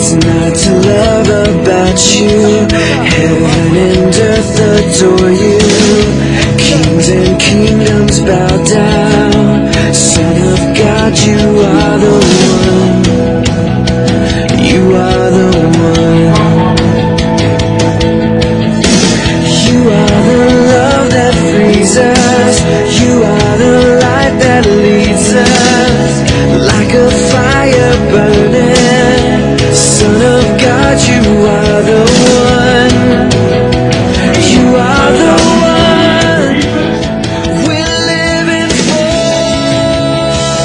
What's not to love about you? Heaven and earth adore you. Kings and kingdoms bow down. Son of God, you are the one. You are the one. You are the love that frees us. You are the light that leads us. Like a fire burning. Son of God, you are the one. You are the one we're living for.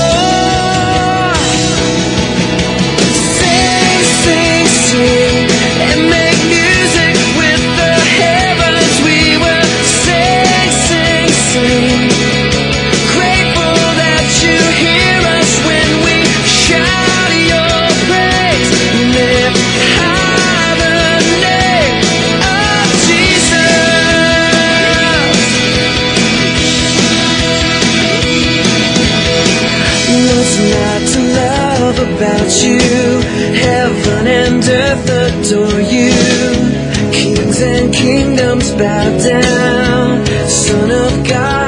Sing, sing, sing, and make music with the heavens. We will sing, sing, sing. Grateful that you hear us when we shout your praise. Lift high the name of Jesus. What's not to love about you? Heaven and earth adore you. Kings and kingdoms bow down. Son of God,